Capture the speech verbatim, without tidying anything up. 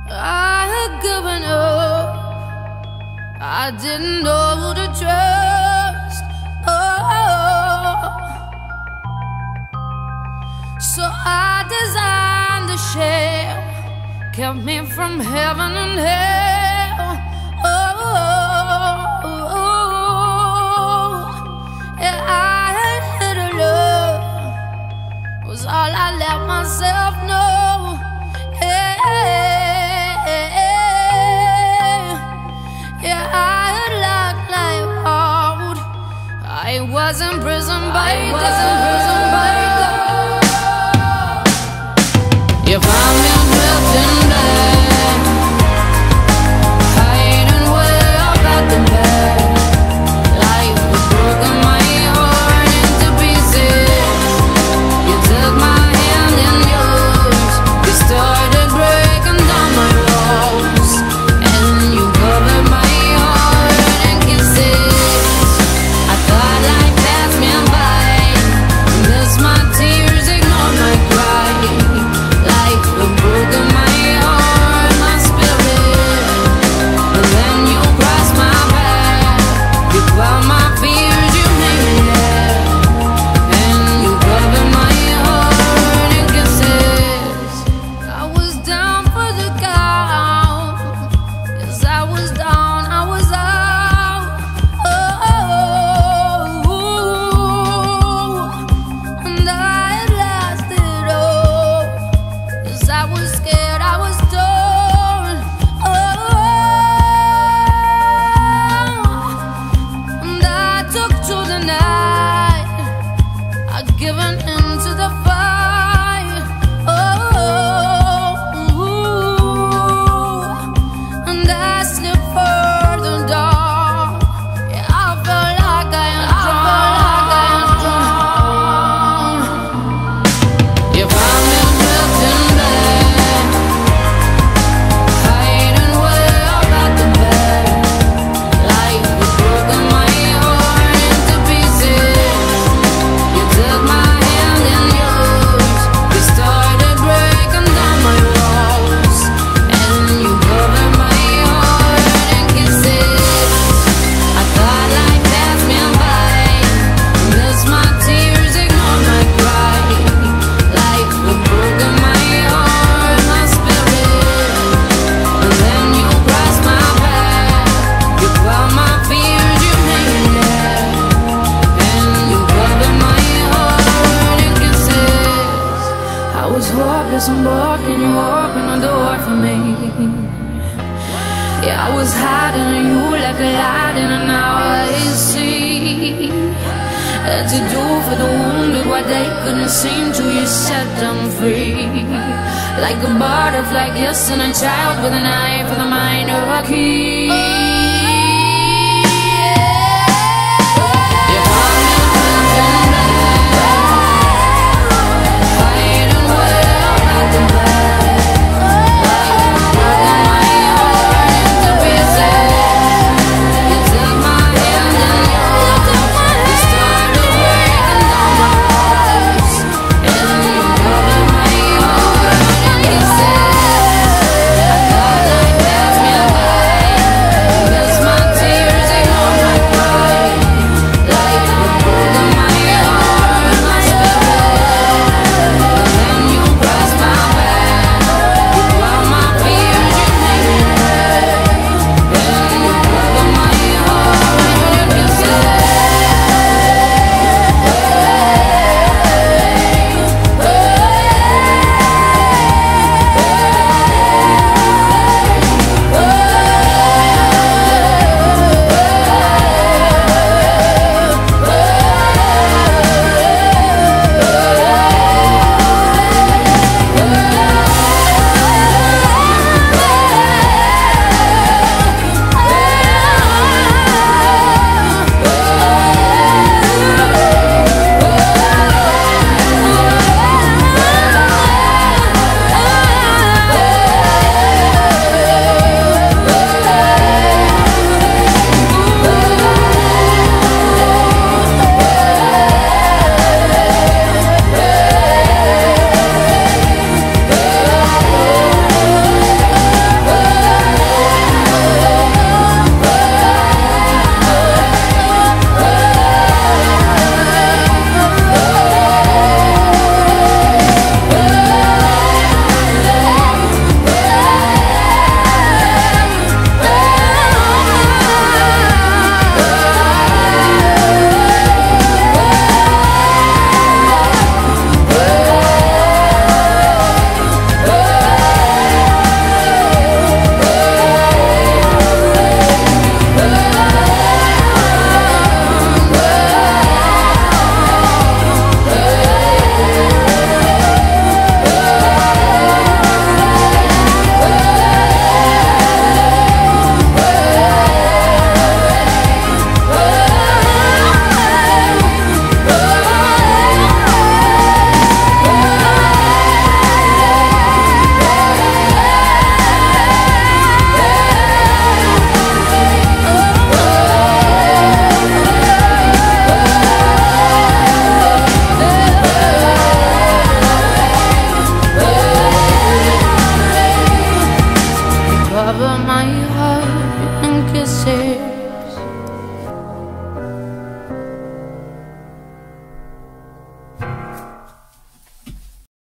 I had given up. I didn't know who to trust. Oh, so I designed a shell, kept me from heaven and hell. Oh, yeah, I had hit a love, was all I let myself know. Yeah, I had locked life out. I was imprisoned by I was imprisoned by God. You found me drifting back, hiding way up at the back. Life was broken, my heart into pieces. You took my hand in yours. You started breaking down my walls, and you covered my heart in kisses. I thought life passed me by, missed my tears, ignored my cry. Life was broken, my heart, my spirit. But then you crossed my path, you quelled my fears, you made me laugh, and you covered my heart in kisses. I was down for the count. Yes, I was down, I was out. Oh, and I had lost it all. Yes, I was scared, I was torn. Oh, and I took to the night. I'd given in to the fire. Oh, and I slipped further down. Yeah, I felt like I am drowned. You found me drifting back, hiding way up at the back. Life was broken, my heart into pieces. You took my hand in yours. You started breaking down my walls, and you covered my heart in kisses. I thought life passed me by, missed my tears, ignored my cry. Life was broken, my heart, my spirit. And then you crossed my path, you quelled my fears, you made me laugh, and you covered my heart in kisses. I was hopeless and broken, you opened the door for me. Yeah, I was hiding in you like a light, and now I see. Had to do for the wounded what they couldn't seem to. You set them free, like a butterfly kissing a child with a knife for the minor key. You found me drifting back, hiding way up at the back. Life was broken, my heart into pieces. You took my hand in yours. You started breaking down my walls, and you covered my heart in kisses. I thought life passed me by, my heart and kiss it.